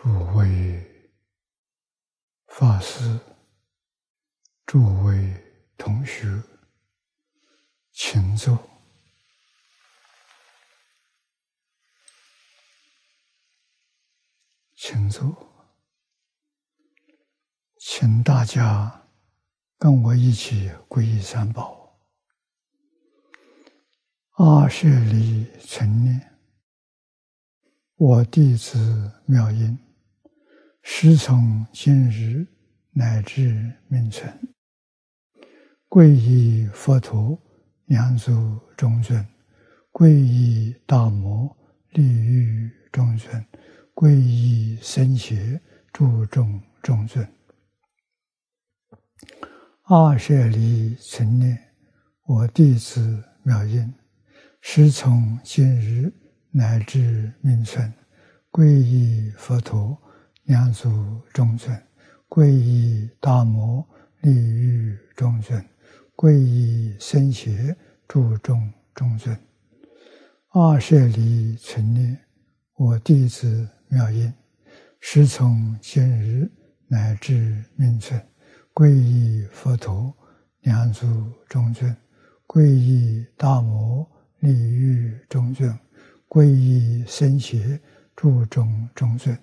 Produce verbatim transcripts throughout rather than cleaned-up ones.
诸位法师、诸位同学，请坐。请坐，请大家跟我一起皈依三宝。阿舍利存念，我弟子妙音，师从今日乃至命存，皈依佛陀、两足中尊，皈依大摩利欲中尊，皈依僧伽诸众中尊。阿舍利存念，我弟子妙音，师从今日乃至命存，皈依佛陀、两足中尊，皈依大摩利欲中尊，皈依僧伽诸众中尊。阿舍利存念，我弟子妙音，师从今日乃至命存，皈依佛陀、两足中尊，皈依大摩利欲中尊，皈依僧伽诸众中尊。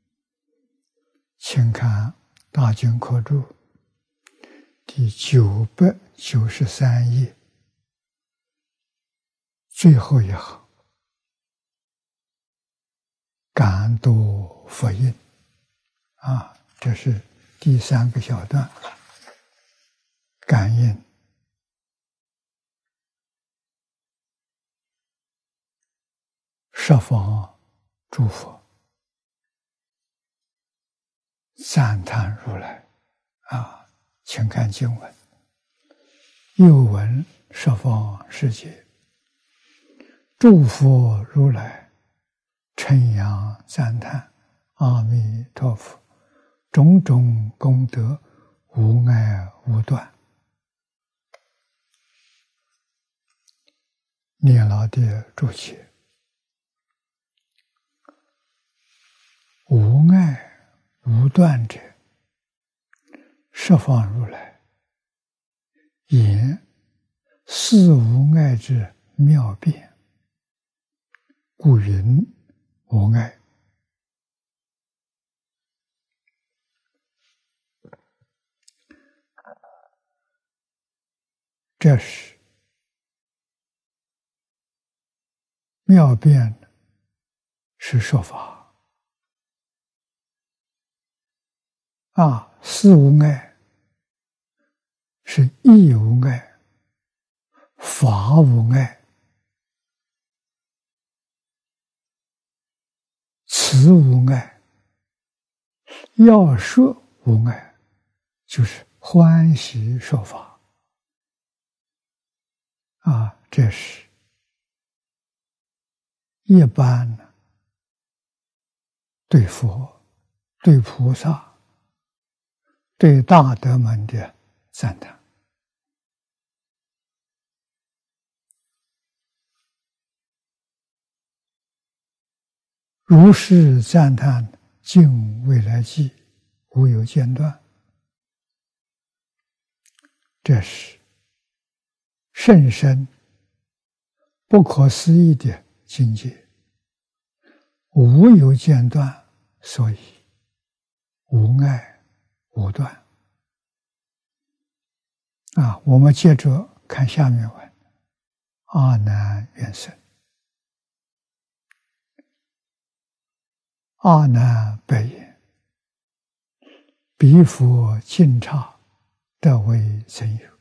请看大经科注第九百九十三页最后一行，感多佛印啊，这是第三个小段，感应十方诸佛赞叹如来啊，请看经文。又闻十方世界诸佛如来称扬赞叹阿弥陀佛，种种功德无碍无断。念老的注解：无碍无断者，十方如来言四无碍之妙辩，故云无碍。这是妙辩，是说法啊，四无碍是义无碍、法无碍、慈无碍、要说无碍，就是欢喜说法啊。这是一般呢对佛、对菩萨、对大德们的赞叹。如是赞叹，尽未来际，无有间断。这是甚深不可思议的境界，无有间断，所以无碍无断啊。我们接着看下面文：阿难愿生。阿难白言：彼佛尽刹得为真有，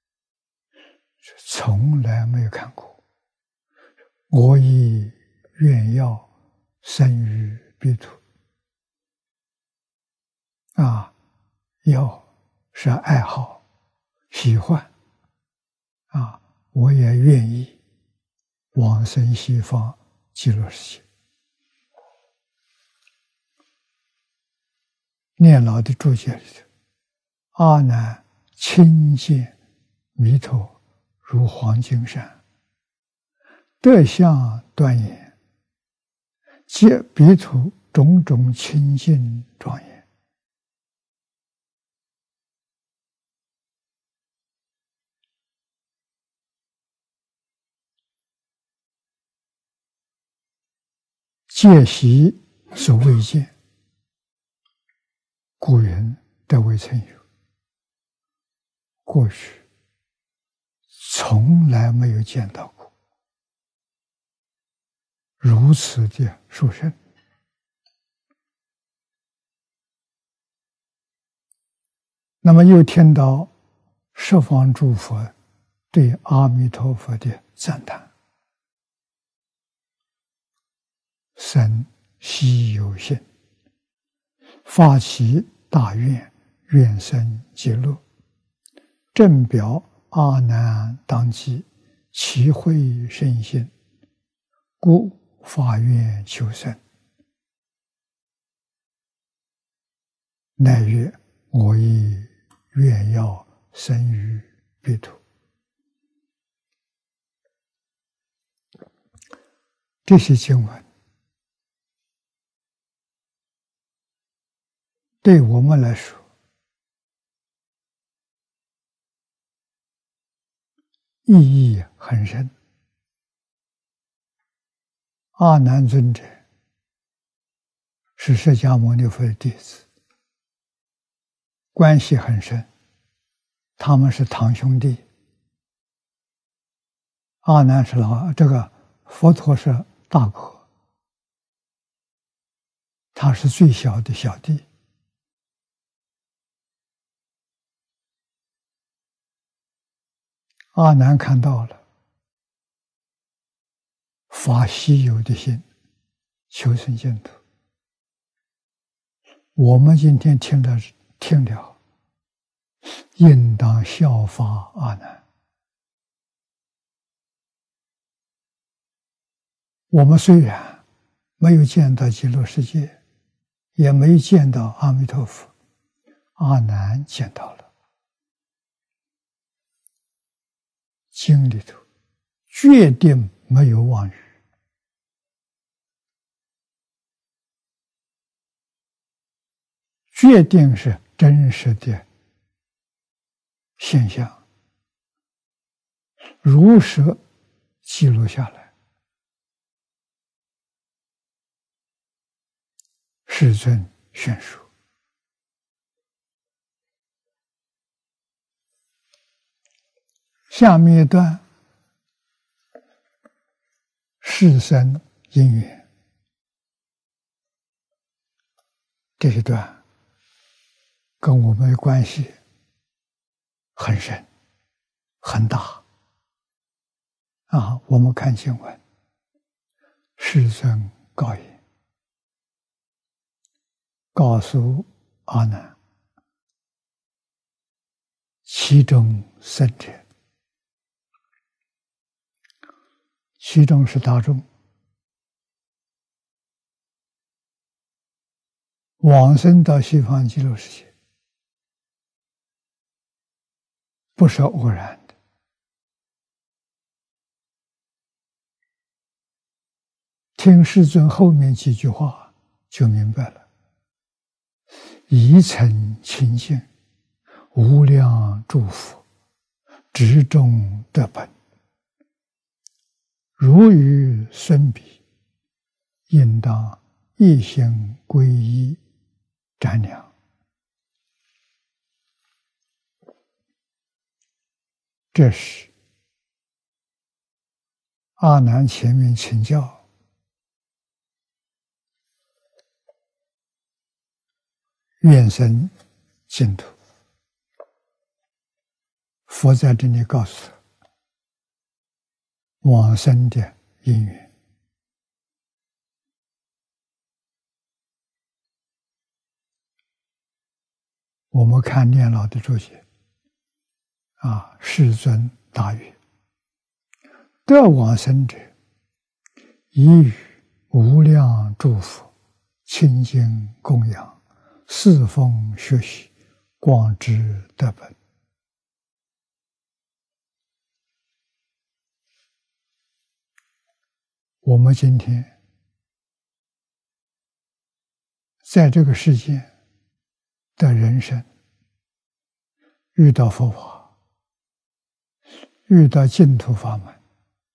从来没有看过。我亦愿要生于彼土啊，要是爱好、喜欢啊，我也愿意往生西方极乐世界。念老的注解里头，阿难亲见弥陀如黄金山，德相端严，皆彼土种种清净庄严，戒习所未见，故云得未曾有。过去从来没有见到过如此的殊胜。那么又听到十方诸佛对阿弥陀佛的赞叹，生希有幸，发起大愿，愿生极乐，正表阿难当机，其慧深信，故发愿求生。乃曰：我亦愿要生于彼土。这些经文对我们来说意义很深。阿难尊者是释迦牟尼佛的弟子，关系很深，他们是堂兄弟。阿难是老，这个佛陀是大哥，他是最小的小弟。阿难看到了，发希有的心，求生净土。我们今天听了听了，应当效法阿难。我们虽然没有见到极乐世界，也没见到阿弥陀佛，阿难见到了。经里头决定没有妄语，决定是真实的现象，如实记录下来。世尊宣说，下面一段世生因缘，这一段跟我们的关系很深很大啊！我们看经文，世尊告言，告诉阿难，其中生者，其中是大众，往生到西方极乐世界，不是偶然的。听世尊后面几句话就明白了：一诚清净，无量诸佛，执中得本，如与孙比，应当一心皈依瞻量。这是阿难前面请教愿生净土，佛在这里告诉他往生的因缘。我们看念老的注解啊，世尊大曰：得往生者，以与无量诸佛清净供养，四风学习，广知得本。我们今天在这个世界的人生，遇到佛法，遇到净土法门，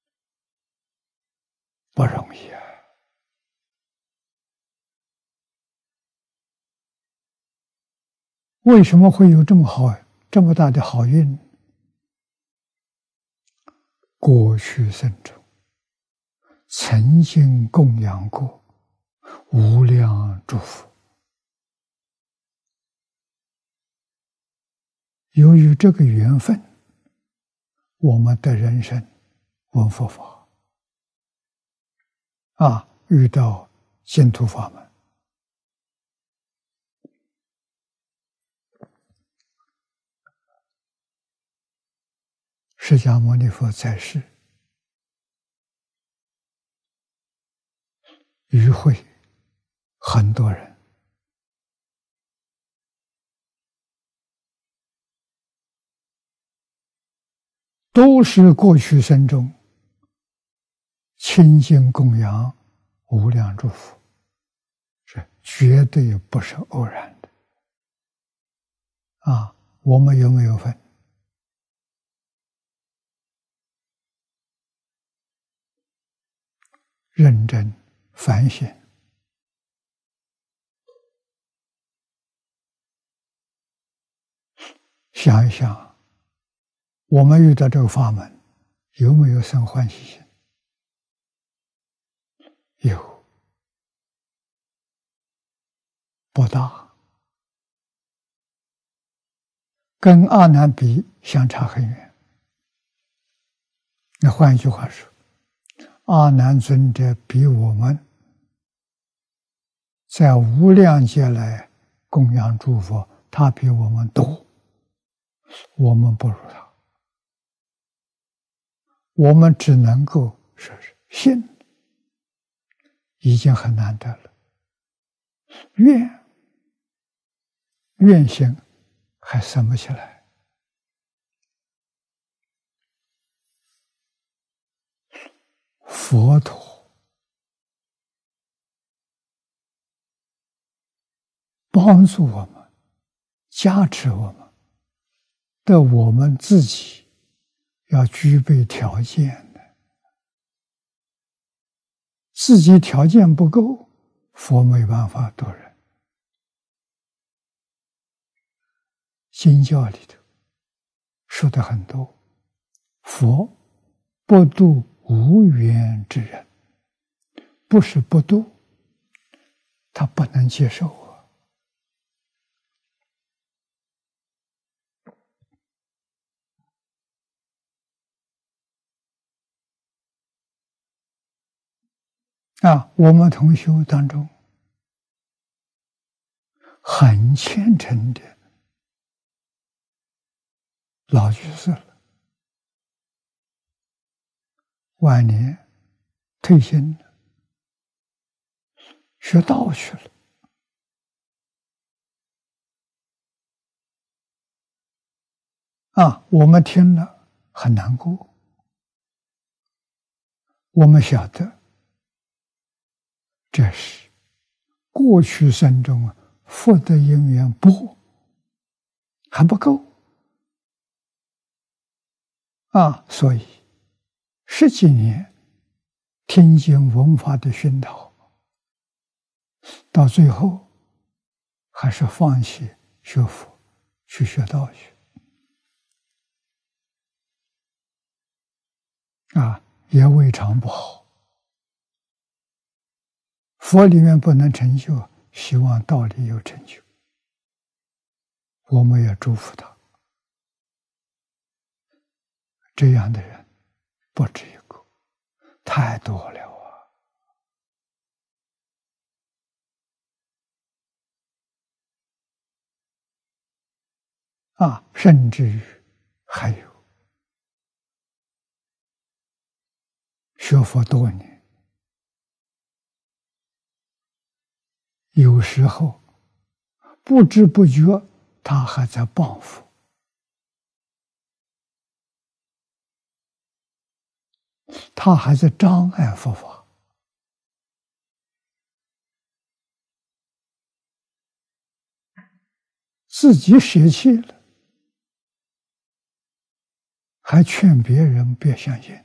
不容易啊！为什么会有这么好、这么大的好运？过去生中曾经供养过无量诸佛，由于这个缘分，我们的人生闻佛法啊，遇到净土法门，释迦牟尼佛在世，与会很多人，都是过去生中亲近供养无量诸佛，是绝对不是偶然的啊！我们有没有份？认真反省，想一想，我们遇到这个法门，有没有生欢喜心？有，不大，跟阿难比相差很远。那换一句话说，阿难尊者比我们在无量劫来供养诸佛，他比我们多，我们不如他，我们只能够说是信，已经很难得了。愿愿心还生不起来。佛陀帮助我们，加持我们，的我们自己要具备条件的，自己条件不够，佛没办法度人。经教里头说的很多，佛不度无缘之人，不是不度，他不能接受啊。啊，我们同修当中很虔诚的老居士了，晚年退休了，学道去了。啊，我们听了很难过。我们晓得，这是过去生中福德因缘不还不够啊，所以十几年听经闻法的熏陶，到最后还是放弃学佛，去学道去。啊，也未尝不好。佛里面不能成就，希望道里有成就。我们也祝福他。这样的人不止一个，太多了啊！啊，甚至于还有学佛多年，有时候不知不觉他还在谤佛，他还在障碍佛法。 自己舍弃了，还劝别人别相信，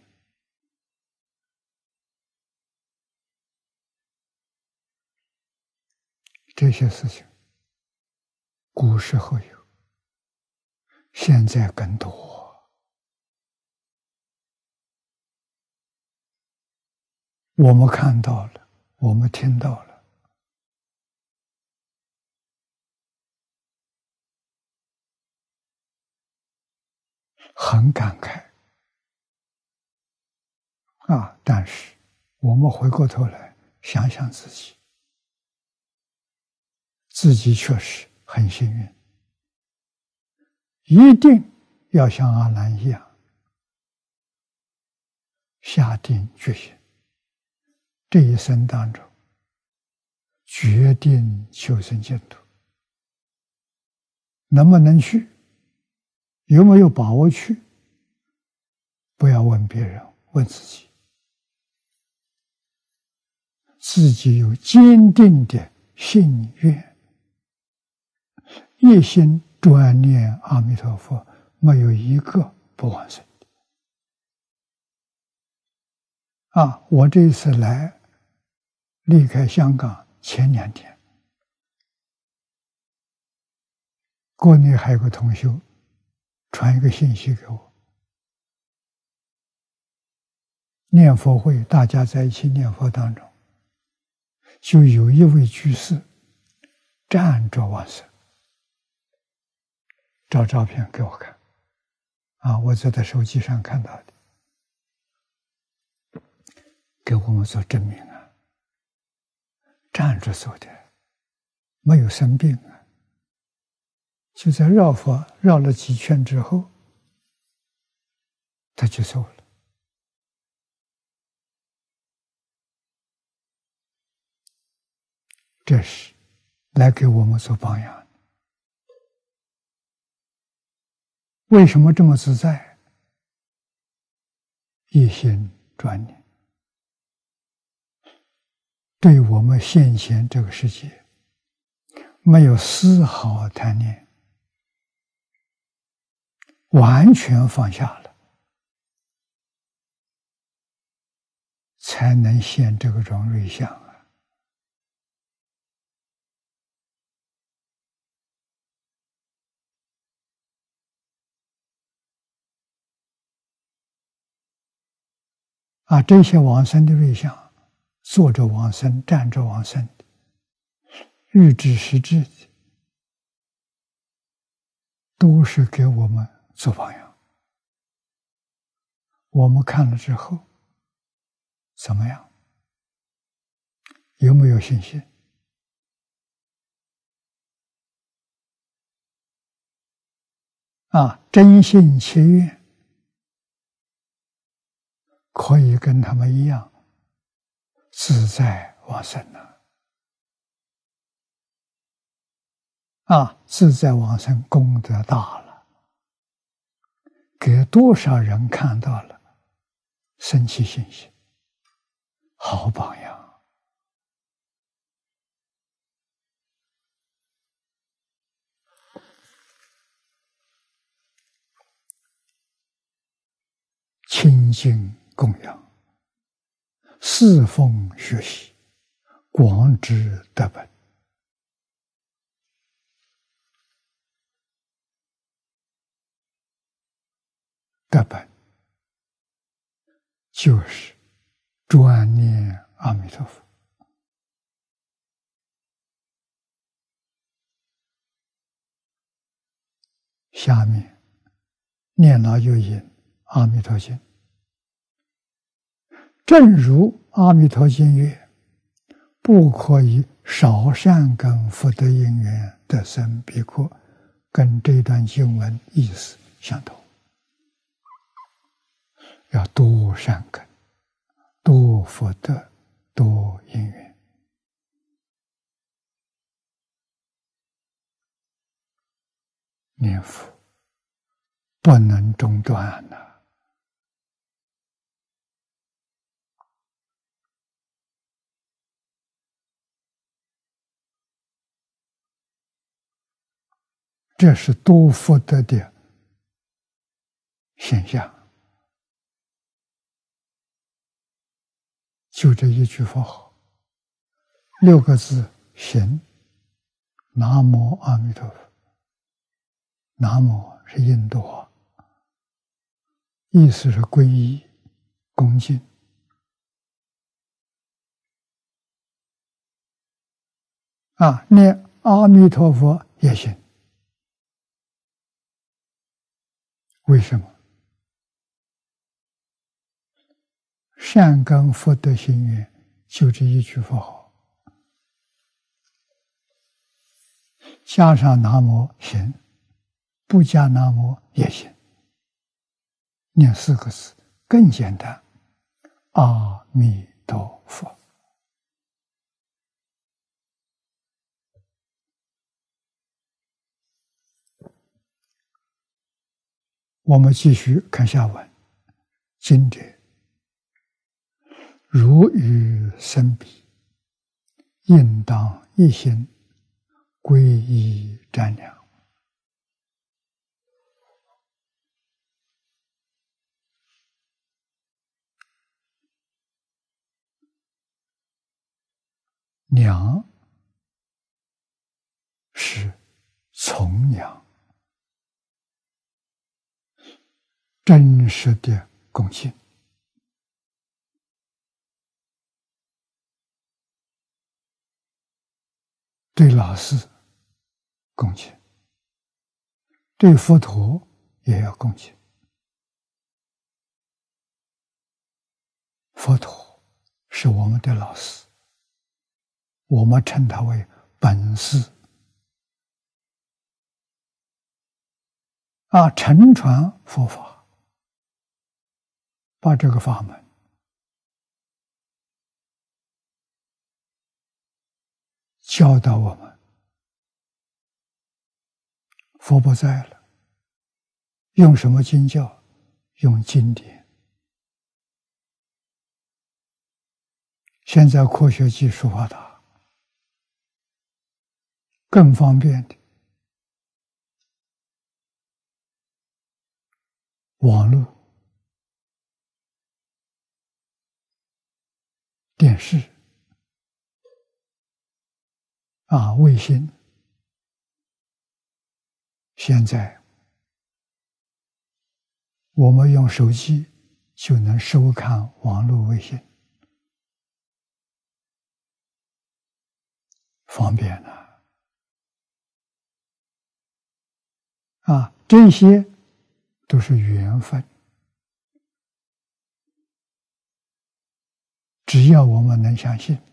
这些事情古时候有，现在更多。我们看到了，我们听到了，很感慨啊！但是我们回过头来想想自己，自己确实很幸运，一定要像阿难一样下定决心，这一生当中决定求生净土。能不能去，有没有把握去，不要问别人，问自己。自己有坚定的信愿，一心专念阿弥陀佛，没有一个不往生的。啊，我这一次来离开香港前两天，国内还有个同修传一个信息给我，念佛会大家在一起念佛当中，就有一位居士站着往生，照照片给我看，啊，我在他手机上看到的，给我们做证明啊，站着走的，没有生病啊，就在绕佛绕了几圈之后，他就走了。这是来给我们做榜样。为什么这么自在？一心专念，对我们现前这个世界没有丝毫贪念，完全放下了，才能现这个种瑞相啊！啊，这些往生的瑞相，坐着往生、站着往生的，日知时至的，都是给我们做榜样。我们看了之后，怎么样？有没有信心？啊，真心切愿，可以跟他们一样自在往生呢？啊，自在往生功德大了，给多少人看到了，生起信心，好榜样。亲近供养，侍奉学习，广知德本。德本就是专念阿弥陀佛。下面念老有引阿弥陀经，正如阿弥陀经曰：不可以少善根福德因缘得生彼国，跟这段经文意思相同。要多善根，多福德，多因缘。念佛不能中断呐、啊！ 这是多福德的现象。就这一句佛号，六个字行，南无阿弥陀佛。南无是印度话，意思是皈依、恭敬。啊，念阿弥陀佛也行。为什么？善根福德心愿就这一句佛号，加上南无行，不加南无也行。念四个字更简单，阿弥陀佛。我们继续看下文，经者如与生彼，应当一心皈依瞻仰。娘是从娘，真实的恭敬。对老师恭敬，对佛陀也要恭敬。佛陀是我们的老师，我们称他为本师啊，承传佛法，把这个法门教导我们。佛不在了，用什么经教？用经典。现在科学技术发达，更方便的网络、电视啊，卫星。现在我们用手机就能收看网络卫星，方便了啊！这些都是缘分，只要我们能相信，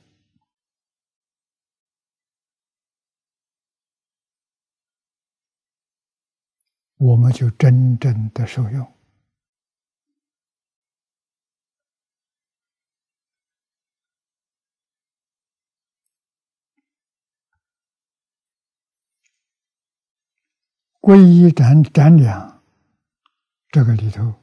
我们就真正的受用。皈依瞻瞻仰，这个里头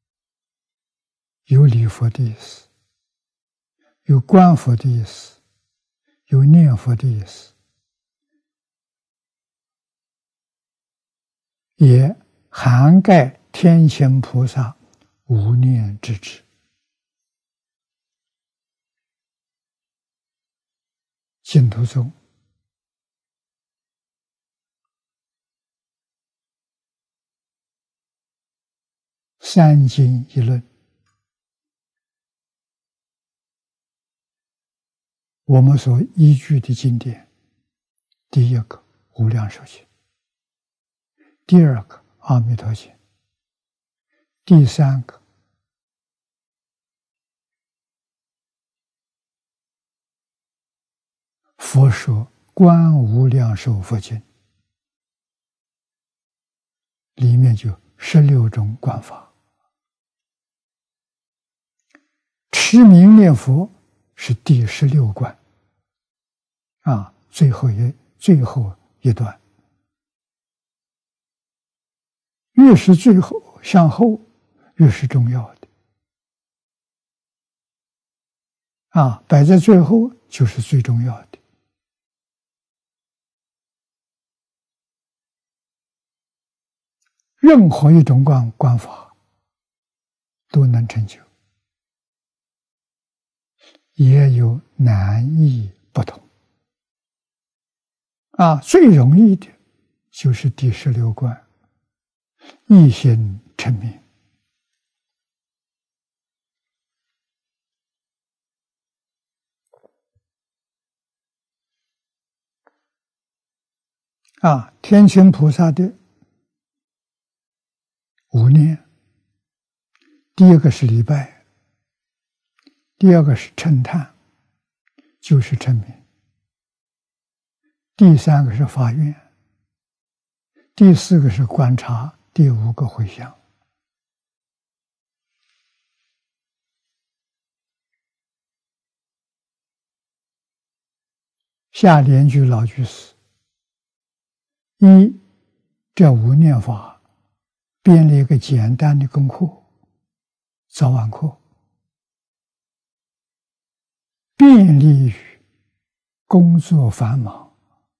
有礼佛的意思，有观佛的意思，有念佛的意思，也涵盖天行菩萨无念之智。净土宗三经一论，我们所依据的经典，第一个无量寿经，第二个阿弥陀经，第三个佛说观无量寿佛经，里面就十六种观法。持名念佛是第十六观啊，最后一最后一段，越是最后向后，越是重要的啊，摆在最后就是最重要的。 任何一种观观法都能成就，也有难易不同。啊，最容易的就是第十六观，一心成名。啊，天亲菩萨的五念，第一个是礼拜，第二个是称叹，就是称名；第三个是发愿，第四个是观察，第五个回向。下联句老居士一这五念法编了一个简单的功课，早晚课，便利于工作繁忙，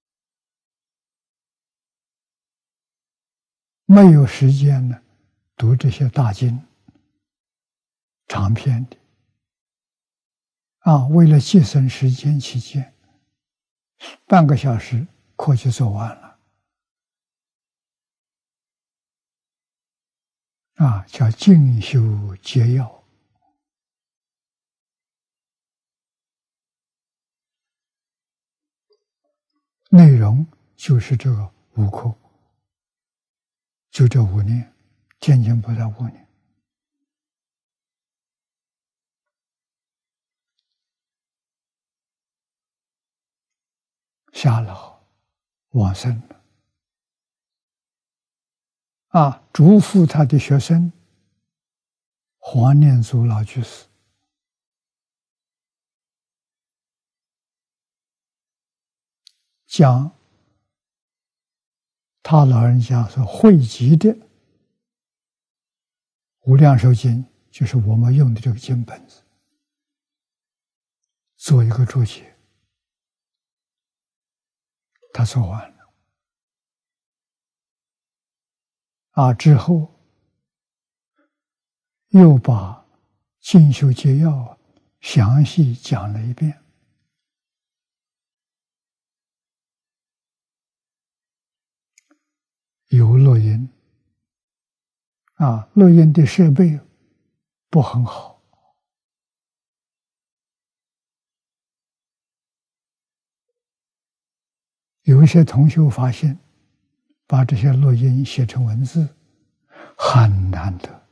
没有时间呢读这些大经长篇的啊，为了节省时间起见，半个小时课就做完了。啊，叫进修节要。内容就是这个五课，就这五年，渐渐不到五年。下老往生了。啊，嘱咐他的学生黄念祖老居士，将他老人家所汇集的《无量寿经》，就是我们用的这个经本子，做一个注解。他做完了。啊，之后又把进修节要详细讲了一遍。有录音，啊，录音的设备不很好，有一些同学发现，把这些录音写成文字很难得，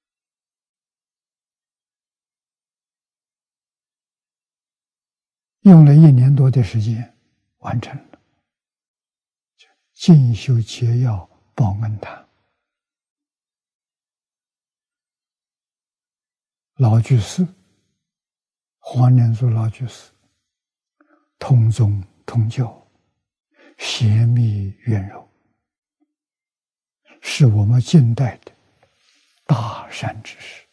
用了一年多的时间完成了。进修节要报恩坛，老居士黄念祖老居士通宗通教，贤密圆柔，是我们近代的大善之士。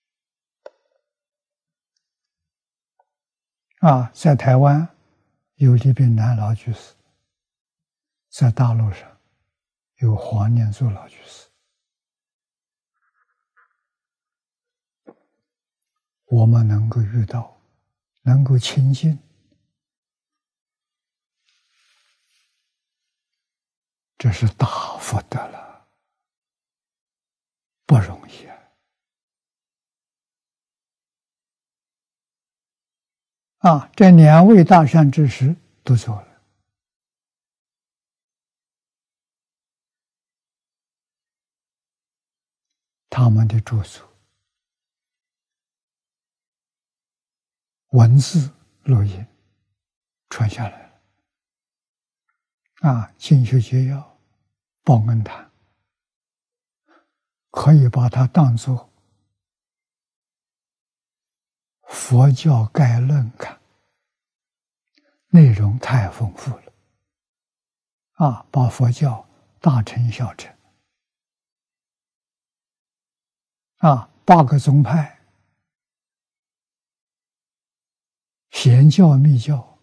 啊，在台湾有李炳南老居士，在大陆上有黄念祖老居士。我们能够遇到，能够亲近，这是大福德了，不容易啊！啊，这两位大善之士都走了。他们的著作、文字、录音传下来了。啊，进修节要、报恩坛，可以把它当作佛教概论看，内容太丰富了。啊，把佛教大乘小乘，啊，八个宗派，显教密教，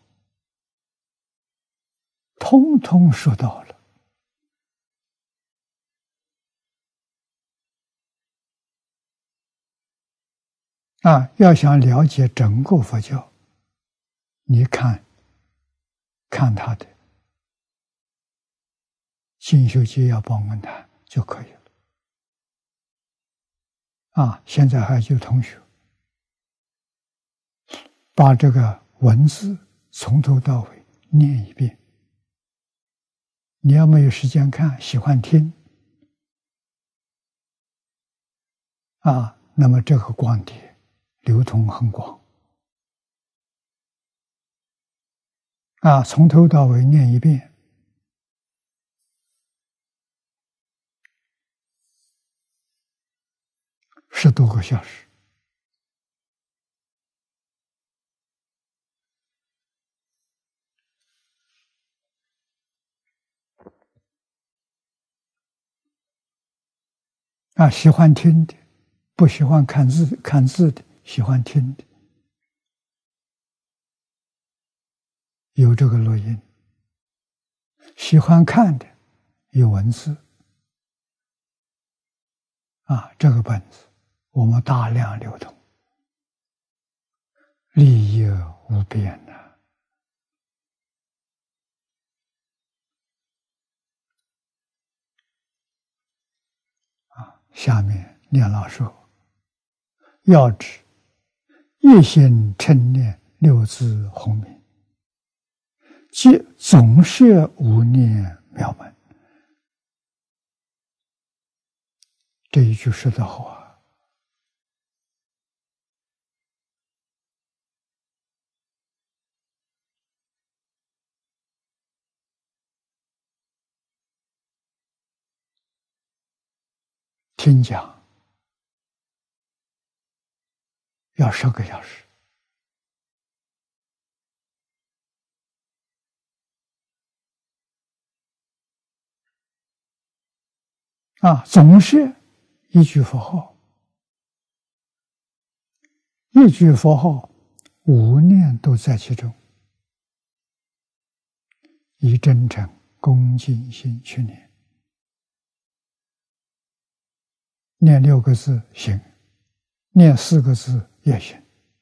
通通说到了。 啊，要想了解整个佛教，你看看他的进修纪要报恩谈就可以了。啊，现在还有同学把这个文字从头到尾念一遍。你要没有时间看，喜欢听，啊，那么这个光碟流通很广，啊，从头到尾念一遍，十多个小时。啊，喜欢听的，不喜欢看字看字的，喜欢听的，有这个录音；喜欢看的，有文字。啊，这个本子我们大量流通，利益无边呐！啊，下面念老说：要知一心称念六字洪名，即总摄无念妙门。这一句说得好啊！听讲要十个小时。啊，总是一句佛号，一句佛号，无念都在其中，以真诚恭敬心去念，念六个字行，念四个字也行。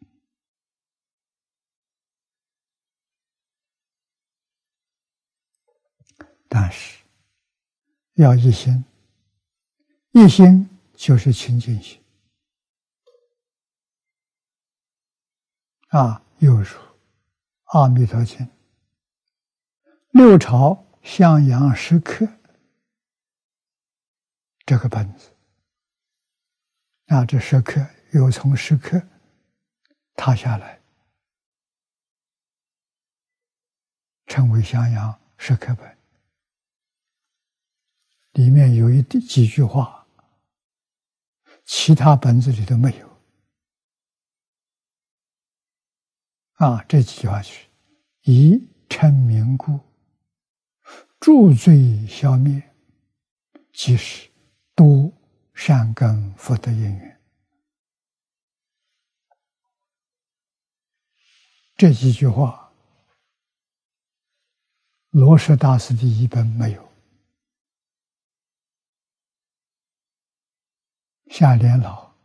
但是要一心，一心就是清净心。啊，又如《阿弥陀经》六朝向阳时刻这个本子，啊，这时刻又从时刻踏下来，称为向阳时刻本。里面有一几句话，其他本子里都没有。啊，这几句话是：以称名故，助罪消灭，即是多善根福德因缘。这几句话，罗什大师的译本没有。夏莲老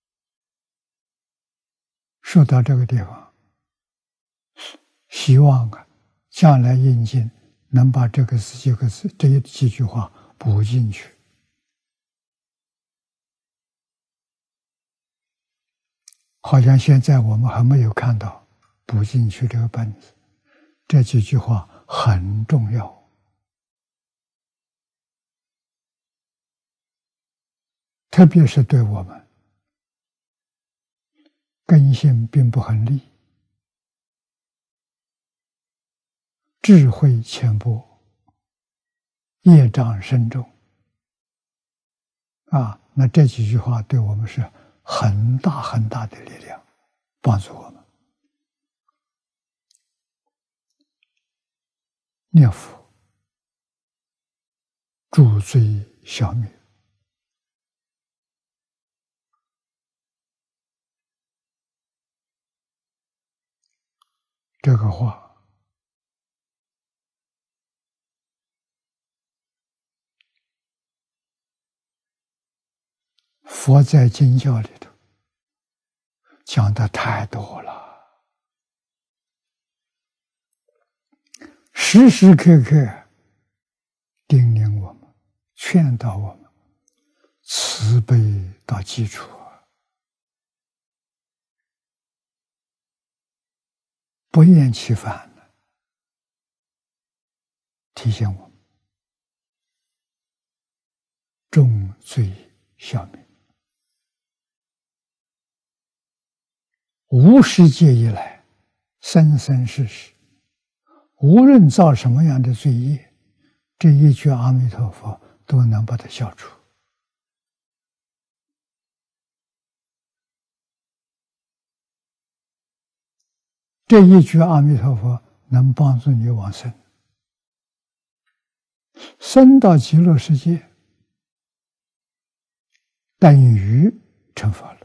说到这个地方，希望啊，将来印经能把这个十几个字这几句话补进去。好像现在我们还没有看到补进去这个本子，这几句话很重要。特别是对我们根性并不很利，智慧浅薄，业障深重，啊，那这几句话对我们是很大很大的力量，帮助我们念佛，助罪消灭。这个话佛在经教里头讲的太多了，时时刻刻叮咛我们，劝导我们，慈悲到基础，不厌其烦的提醒我们，重罪消灭。无始界以来，生生世世，无论造什么样的罪业，这一句阿弥陀佛都能把它消除。这一句阿弥陀佛能帮助你往生，生到极乐世界，等于成佛了。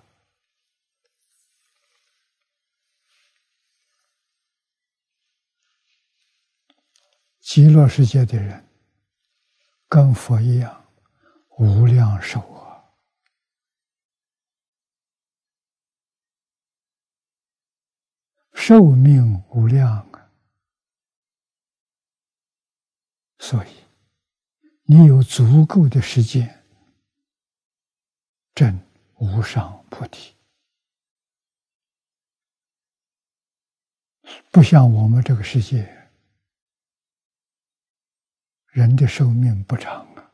极乐世界的人跟佛一样，无量寿啊，寿命无量啊，所以你有足够的时间证无上菩提。不像我们这个世界，人的寿命不长啊，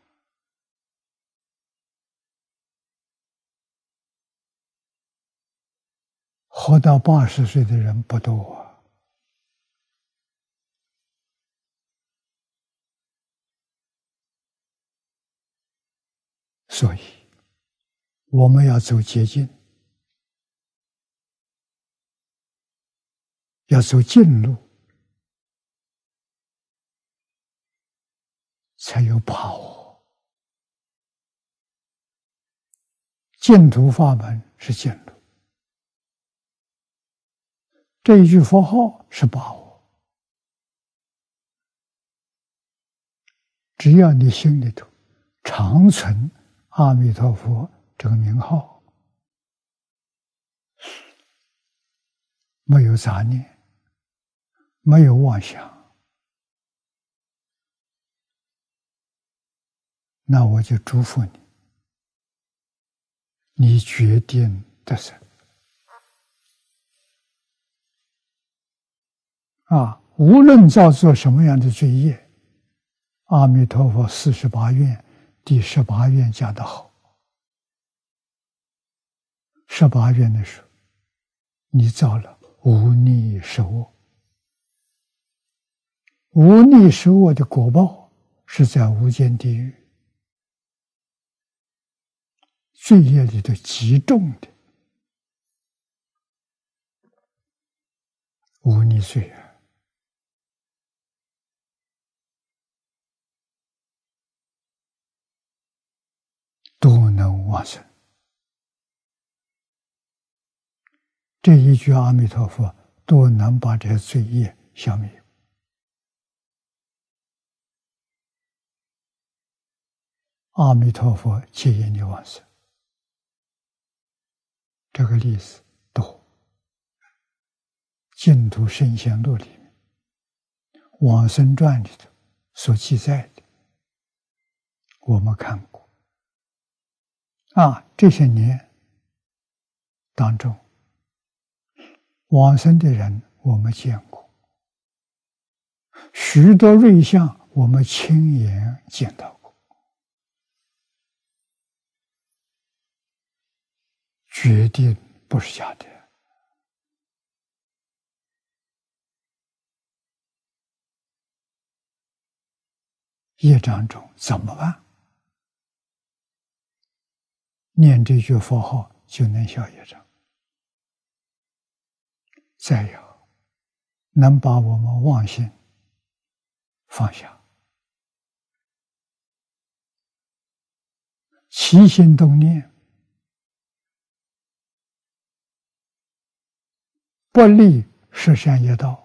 活到八十岁的人不多啊。所以我们要走捷径，要走近路，才有把握。净土法门是近路，这一句佛号是把握。只要你心里头常存阿弥陀佛这个名号，没有杂念，没有妄想，那我就祝福你，你决定得胜啊！无论造作什么样的罪业，阿弥陀佛四十八愿第十八愿讲得好，十八愿的时候，你造了无逆十恶，无逆十恶的果报是在无间地狱，罪业里头极重的无逆罪啊，都能往生。这一句阿弥陀佛都能把这些罪业消灭。阿弥陀佛接引你往生，这个例子多。净土圣贤录里面，往生传里头所记载的，我们看过。啊，这些年当中，往生的人我们见过，许多瑞相我们亲眼见到过，决定不是假的。业障中怎么办？念这句佛号就能消业障。再有，能把我们妄心放下，起心动念不立十善业道，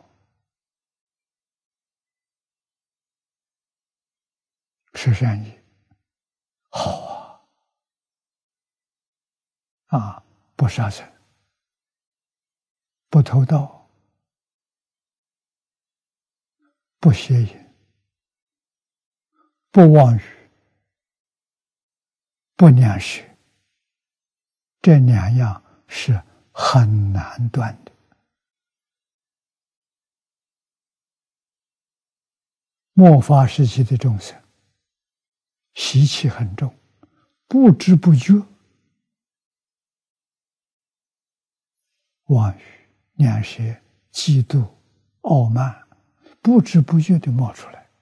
十善业好啊，啊，不杀生， 不偷盗，不邪淫，不妄语，不两舌，这两样是很难断的。末法时期的众生习气很重，不知不觉妄语、两舌、嫉妒、傲慢，不知不觉地冒出来。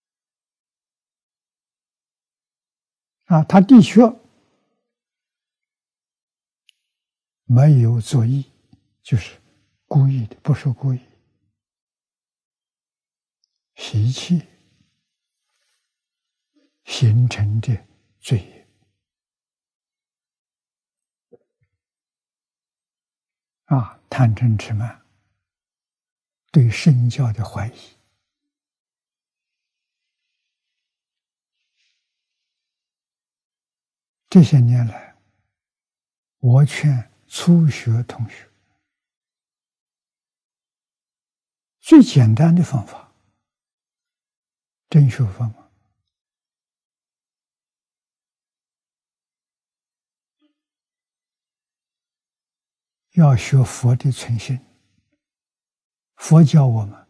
啊，他的确没有作意，就是故意的，不是故意。习气形成的罪业啊，贪嗔痴慢，对圣教的怀疑，这些年来，我劝初学同学，最简单的方法，真学佛吗？要学佛的存心。佛教我们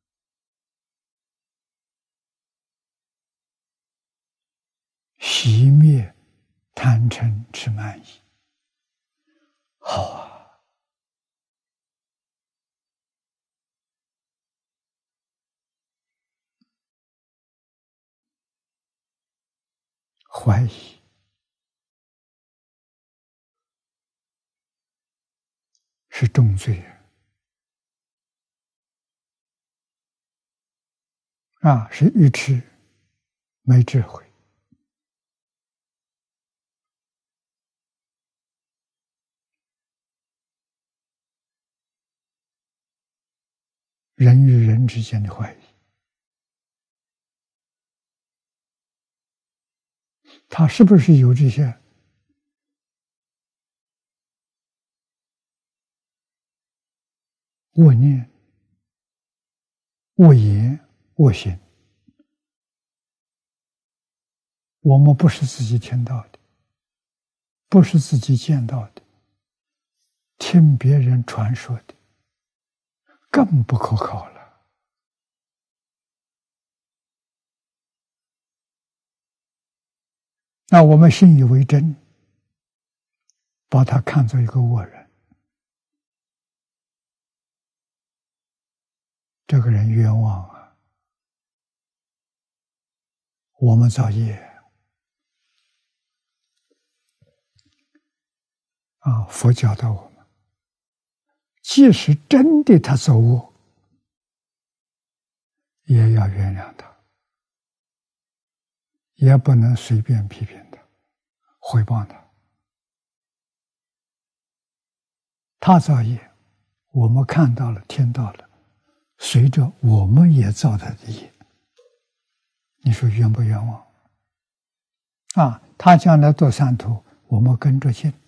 熄灭贪嗔痴慢疑。好啊，怀疑是重罪啊，是愚痴，没智慧。人与人之间的怀疑，他是不是有这些恶念、恶言、恶行？我们不是自己听到的，不是自己见到的，听别人传说的，更不可靠了。那我们信以为真，把他看作一个恶人，这个人冤枉啊！我们造业啊！佛教导我们，即使真的他作恶，也要原谅他，也不能随便批评他、诽谤他。他造业，我们看到了、听到了，随着我们也造他的业，你说冤不冤枉？啊，他将来堕三途，我们跟着信。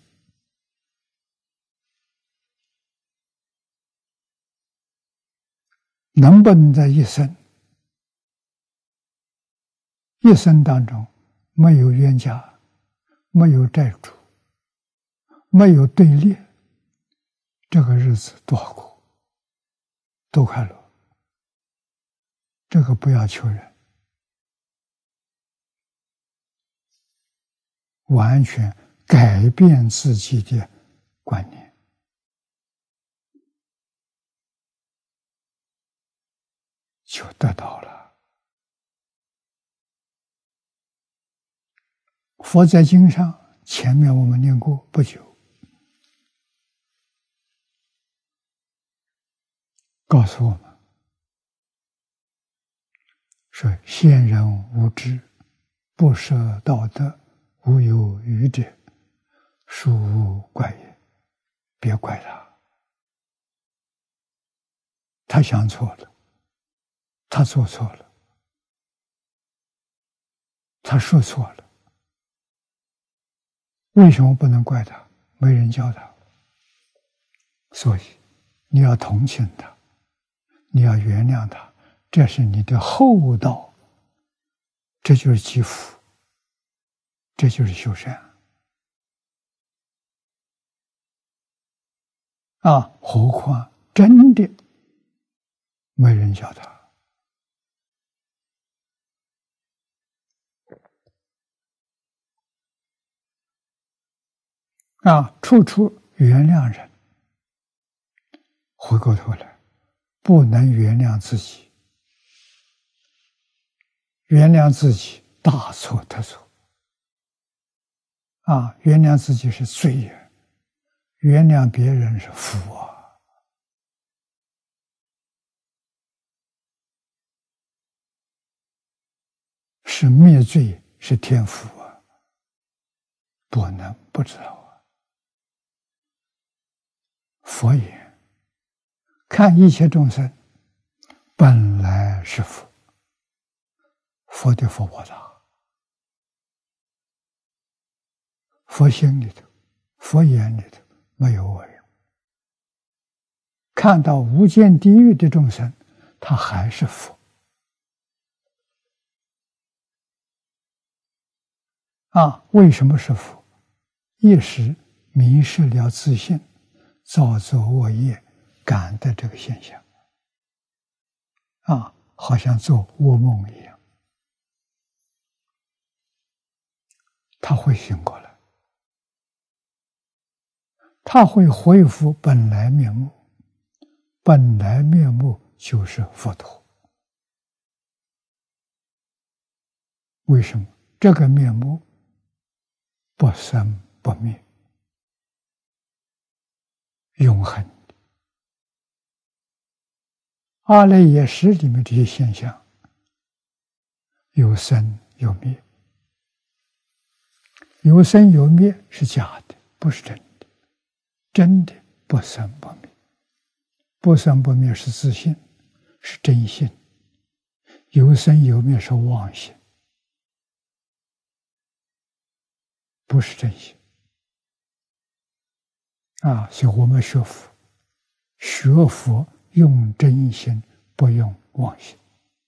能不能在一生一生当中没有冤家，没有债主，没有对立，这个日子多好过，多快乐。这个不要求人，完全改变自己的观念，就得到了。佛在经上，前面我们念过不久，告诉我们说：现人无知，不舍道德，无有余者，殊无怪也。别怪他，他想错了，他做错了，他说错了。为什么不能怪他？没人教他。所以你要同情他，你要原谅他，这是你的厚道，这就是积福，这就是修善啊！何况真的没人教他啊，处处原谅人，回过头来不能原谅自己，原谅自己大错特错啊！原谅自己是罪人，原谅别人是福啊！是灭罪，是天福啊！不能不知道啊！佛言：看一切众生，本来是佛。佛的福报大，佛心里头，佛眼里头没有恶人。看到无间地狱的众生，他还是佛啊！为什么是佛？一时迷失了自信，造作恶业，感的这个现象啊，好像做噩梦一样。他会醒过来，他会恢复本来面目，本来面目就是佛陀。为什么？这个面目不生不灭，永恒的。阿赖耶识里面这些现象，有生有灭，有生有灭是假的，不是真的。真的不生不灭，不生不灭是自信，是真心。有生有灭是妄心，不是真心啊！所以我们学佛，学佛用真心，不用妄心。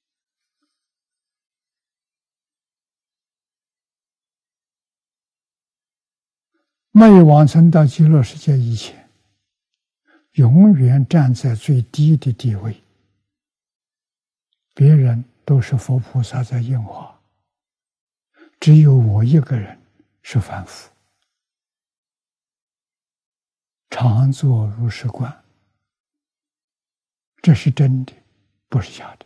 没有往生到极乐世界以前，永远站在最低的地位，别人都是佛菩萨在应化，只有我一个人是凡夫。常作如是观，这是真的，不是假的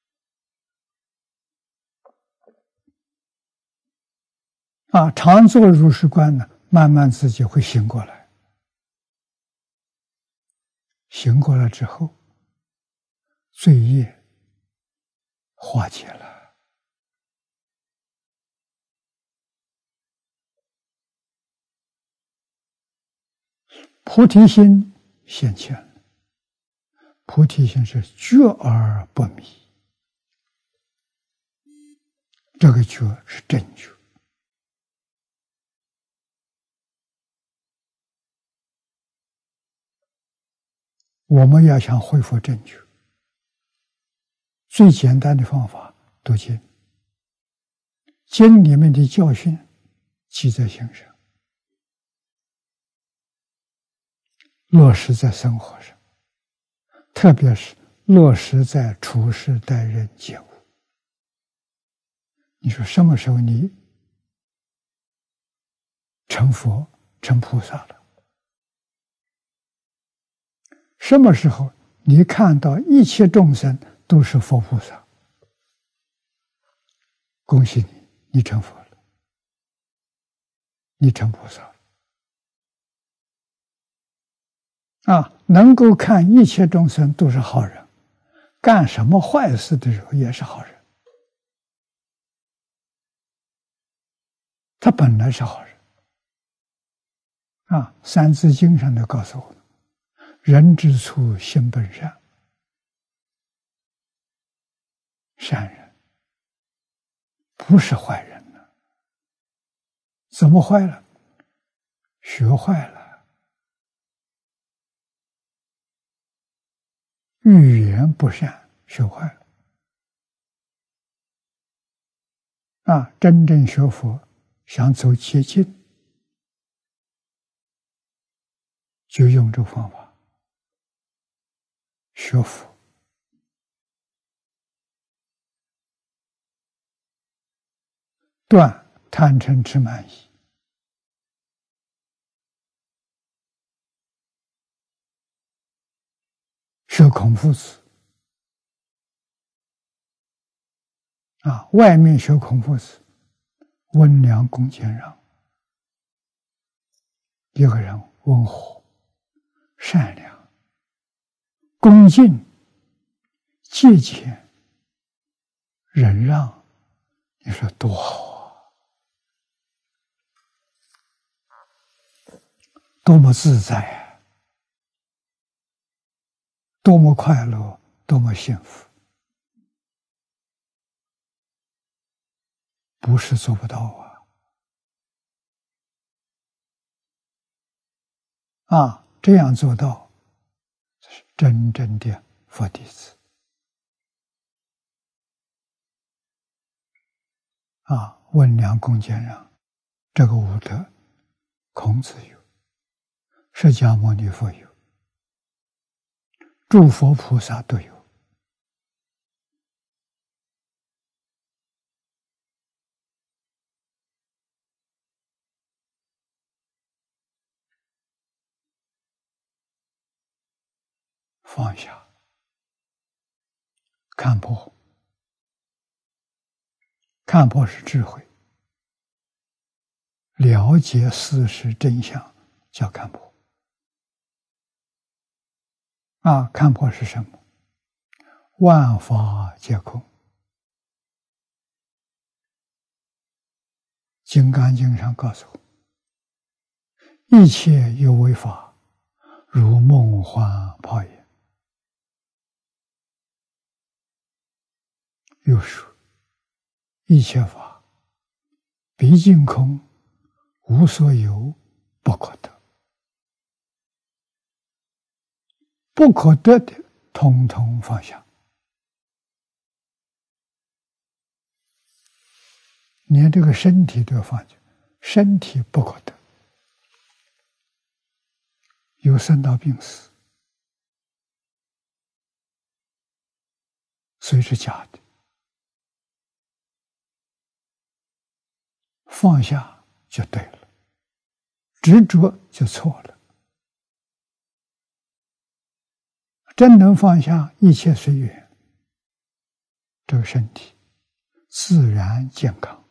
啊！常作如是观呢，慢慢自己会醒过来。醒过来之后，罪业化解了，菩提心现前了。菩提心是觉而不迷，这个觉是真觉。我们要想恢复正觉，最简单的方法读经，经里面的教训记在心上，落实在生活上，特别是落实在处事待人接物。你说什么时候你成佛成菩萨了？什么时候你看到一切众生都是佛菩萨？恭喜你，你成佛了，你成菩萨了。啊，能够看一切众生都是好人，干什么坏事的时候也是好人。他本来是好人。啊，《三字经》上都告诉我们，人之初，性本善，善人不是坏人呢。怎么坏了？学坏了， 语言不善，学坏了。啊，真正学佛，想走捷径，就用这方法学佛。断贪嗔痴慢疑，学孔夫子啊，外面学孔夫子，温良恭俭让，一个人温和、善良、恭敬、节俭、忍让，你说多好啊！多么自在啊！多么快乐，多么幸福！不是做不到啊！啊，这样做到，是真正的佛弟子啊！温良恭俭让，这个五德，孔子有，释迦牟尼佛有，诸佛菩萨都有。放下，看破，看破是智慧，了解事实真相叫看破。啊，看破是什么？万法皆空。《金刚经》上告诉我，一切有为法，如梦幻泡影。又说，一切法毕竟空，无所有，不可得。不可得的，统统放下。连这个身体都要放下，身体不可得，有生老病死，所以是假的。放下就对了，执着就错了。真能放下，一切随缘，这个身体自然健康。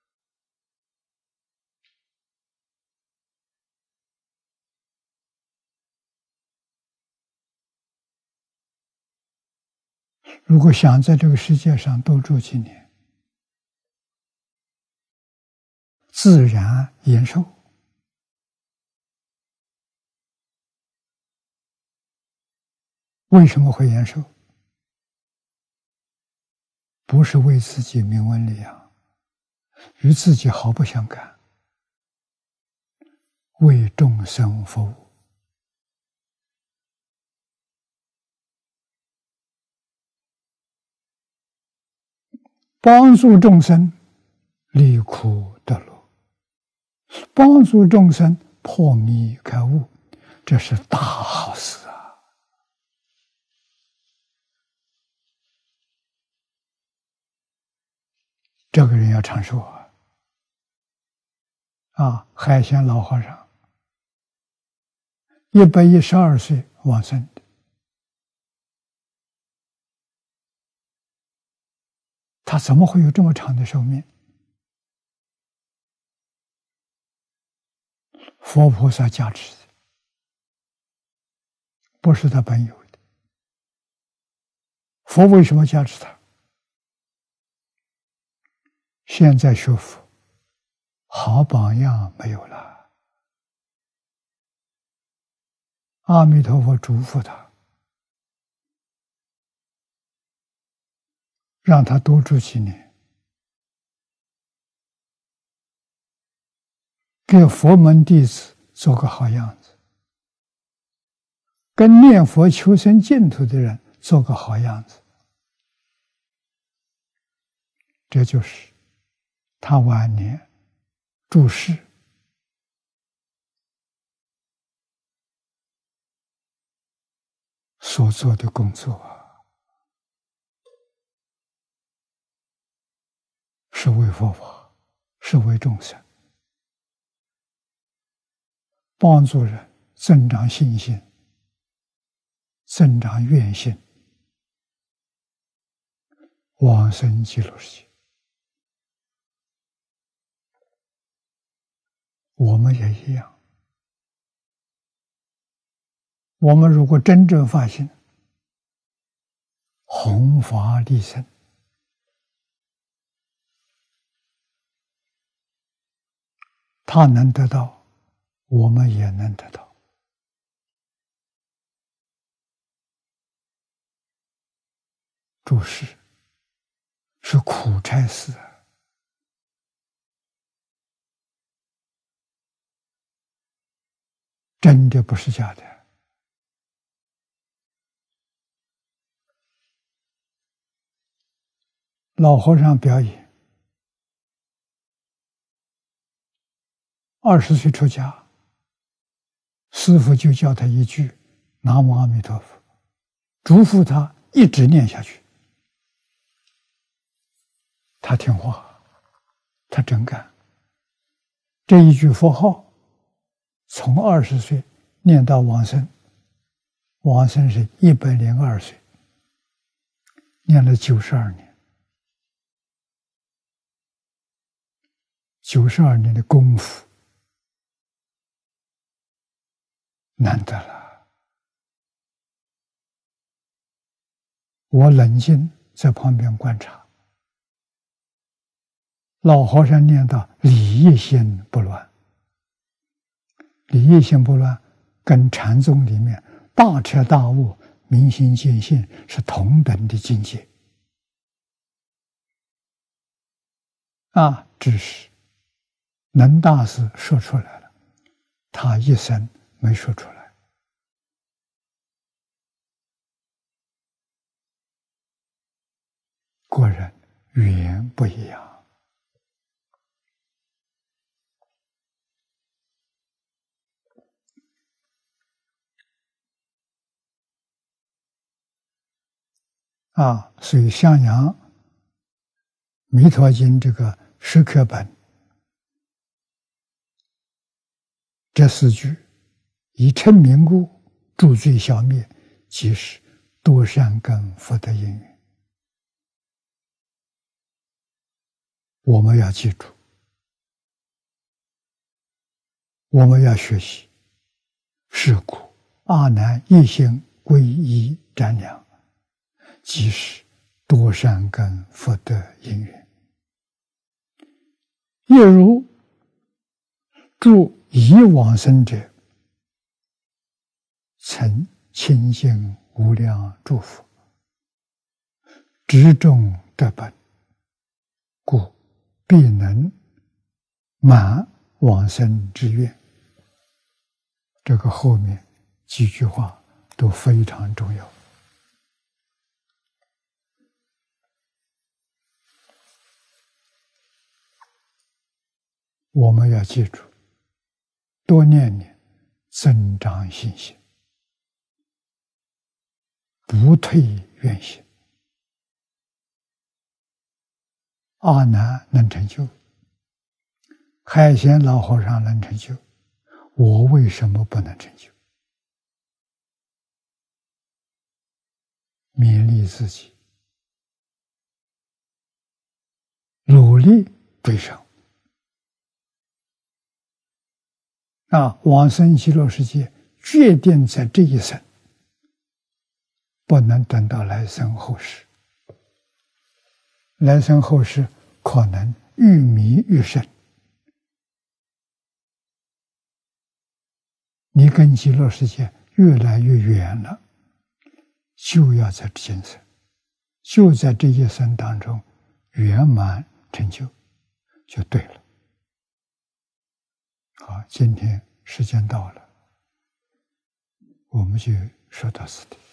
如果想在这个世界上多住几年，自然延寿。为什么会延寿？不是为自己名闻利养，与自己毫不相干，为众生服务。帮助众生离苦得乐，帮助众生破迷开悟，这是大好事啊！这个人要长寿啊！啊，海鲜老和尚一百一十二岁往生的，他怎么会有这么长的寿命？佛菩萨加持的，不是他本有的。佛为什么加持他？现在学佛，好榜样没有了。阿弥陀佛嘱咐他，让他多住几年，给佛门弟子做个好样子，跟念佛求生净土的人做个好样子。这就是他晚年注释所做的工作啊，是为佛法，是为众生，帮助人增长信心，增长愿心，往生极乐世界。我们也一样，我们如果真正发心，弘法利生，他能得到，我们也能得到。注释是苦差事啊，真的不是假的。老和尚表演，二十岁出家，师父就教他一句“南无阿弥陀佛”，嘱咐他一直念下去。他听话，他真干。这一句佛号，从二十岁念到往生，往生是一百零二岁，念了九十二年。九十二年的功夫，难得了。我冷静在旁边观察，老和尚念到理业心不乱，理业心不乱，跟禅宗里面大彻大悟、明心见性是同等的境界啊，只是能大师说出来了，他一生没说出来。个人语言不一样。啊，所以襄阳《弥陀经》这个十刻本，这四句以称名故，助罪消灭，即是多善根福德因缘。我们要记住，我们要学习。是故阿难一心皈依瞻仰，即是多善根福德因缘。亦如诸已往生者，曾亲近无量诸佛，执众得本，故必能满往生之愿。这个后面几句话都非常重要。我们要记住，多念念，增长信心，不退愿心。阿难能成就，海贤老和尚能成就，我为什么不能成就？勉励自己，努力追上。啊，往生极乐世界决定在这一生，不能等到来生后世。来生后世可能愈迷愈深，你跟极乐世界越来越远了，就要在今生，就在这一生当中圆满成就，就对了。好，今天时间到了，我们就说到此地。